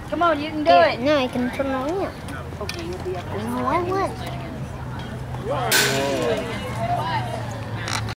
Come on, you can do it. No, I can turn on it. Okay, you'll be up. No, I would.